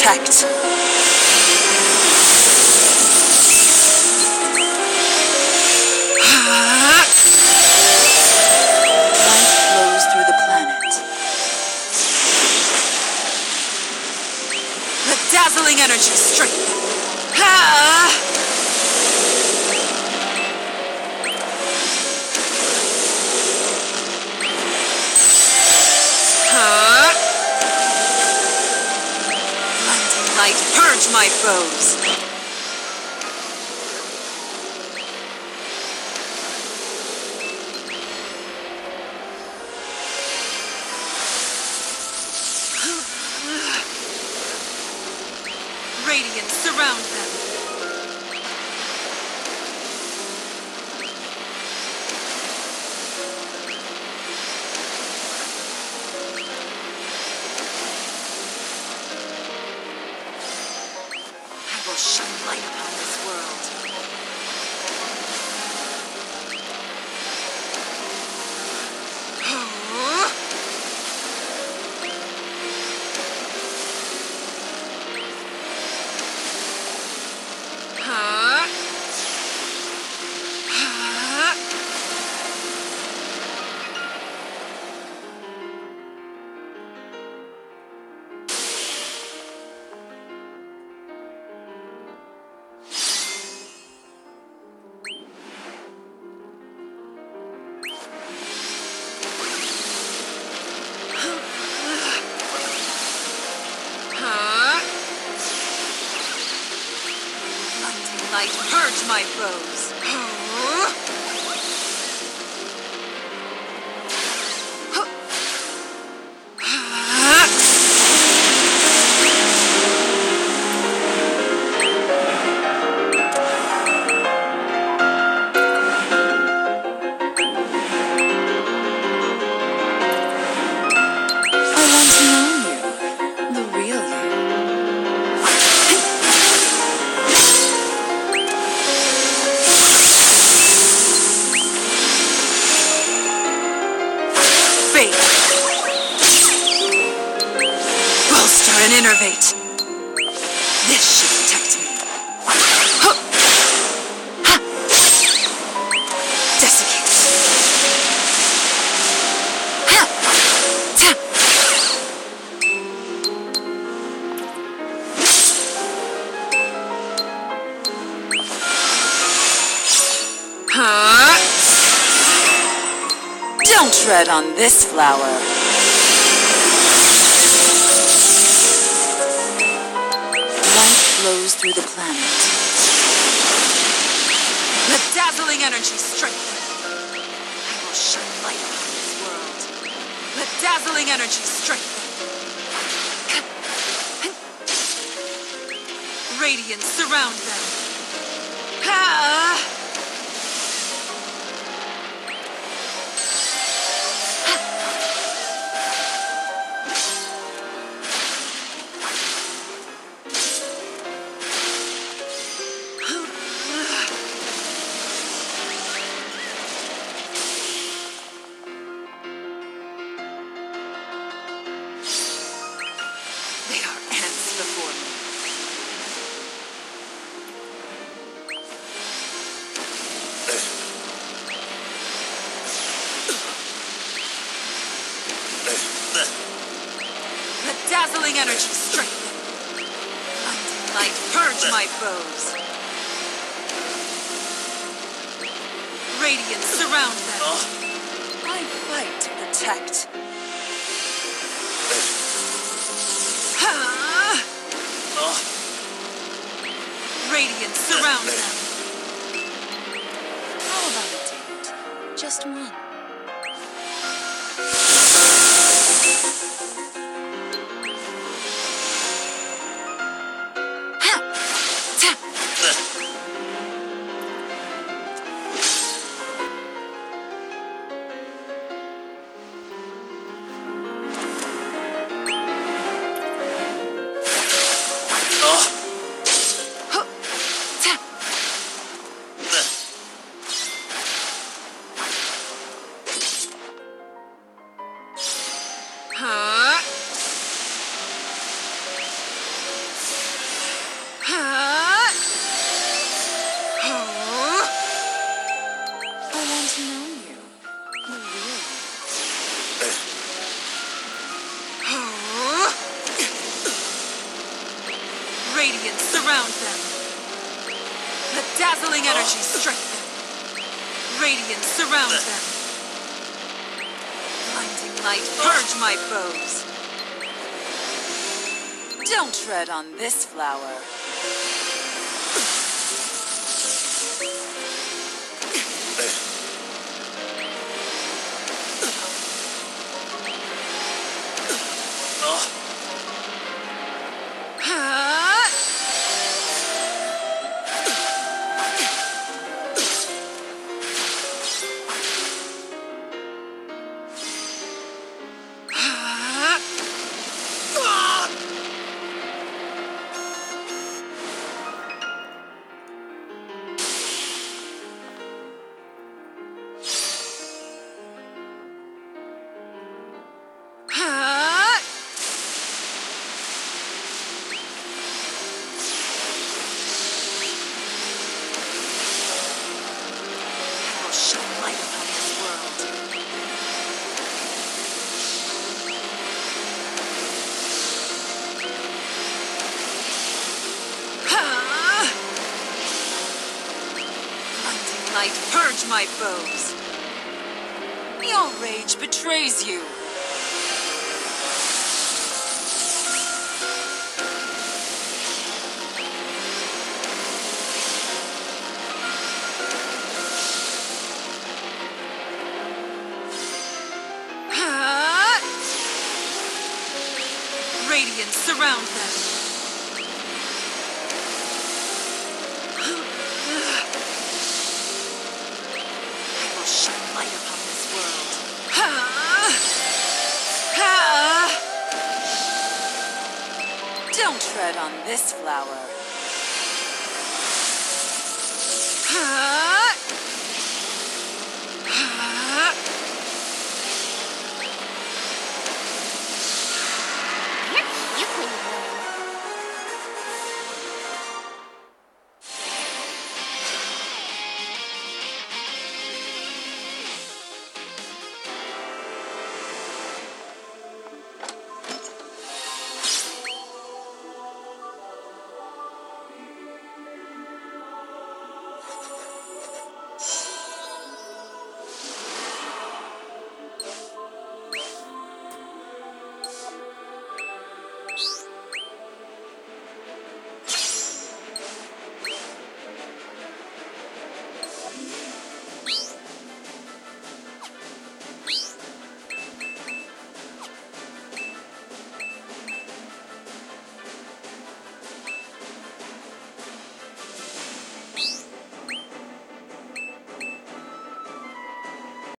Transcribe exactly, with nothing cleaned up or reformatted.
protect. Light flows through the planet. Let dazzling energy strengthen. Ah! Light, purge my foes. Radiance, surround them. Shine light upon this world. Light, purge my foes. Bolster and innervate. This should protect me. Huh. Ha. Desiccate. Ha. Ta. Huh. Don't tread on this flower. Flows through the planet. Let dazzling energy strengthen. I will shine light upon this world. Let dazzling energy strengthen. Radiance surround them. Ah! They are ants before me. Let dazzling energy strengthen. Blinding light, purge my foes. Radiance, surround them. I fight to protect. Radiance, surround them. How about a date? Just one. surround them. Let dazzling energy strike them. Radiance surround them. Blinding light purge my foes. Don't tread on this flower. Light purge my foes. Your rage betrays you. Radiance surround them. Shine light upon this world. Don't tread on this flower.